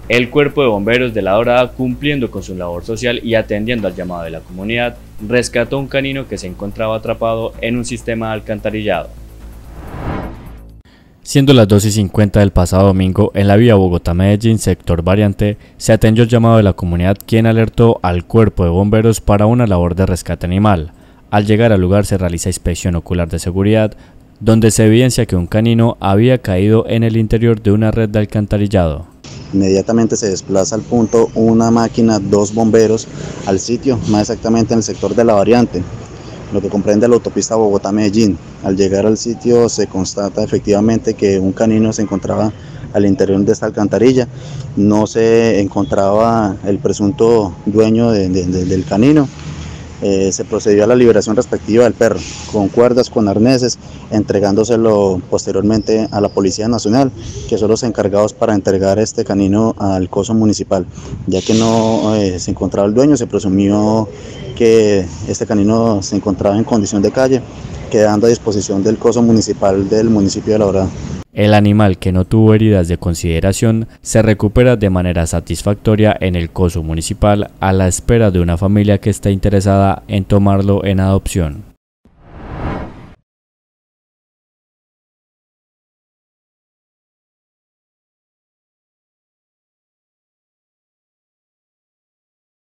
El Cuerpo de Bomberos de La Dorada, cumpliendo con su labor social y atendiendo al llamado de la comunidad, rescató un canino que se encontraba atrapado en un sistema de alcantarillado. Siendo las 2:50 del pasado domingo, en la vía Bogotá-Medellín, sector Variante, se atendió el llamado de la comunidad, quien alertó al Cuerpo de Bomberos para una labor de rescate animal. Al llegar al lugar se realiza inspección ocular de seguridad, donde se evidencia que un canino había caído en el interior de una red de alcantarillado. Inmediatamente se desplaza al punto una máquina, 2 bomberos al sitio, más exactamente en el sector de la Variante, lo que comprende la autopista Bogotá-Medellín. Al llegar al sitio se constata efectivamente que un canino se encontraba al interior de esta alcantarilla. No se encontraba el presunto dueño del canino. Se procedió a la liberación respectiva del perro, con cuerdas, con arneses, entregándoselo posteriormente a la Policía Nacional, que son los encargados para entregar este canino al coso municipal. Ya que no se encontraba el dueño, se presumió que este canino se encontraba en condición de calle, quedando a disposición del coso municipal del municipio de La Dorada. El animal, que no tuvo heridas de consideración, se recupera de manera satisfactoria en el coso municipal, a la espera de una familia que está interesada en tomarlo en adopción.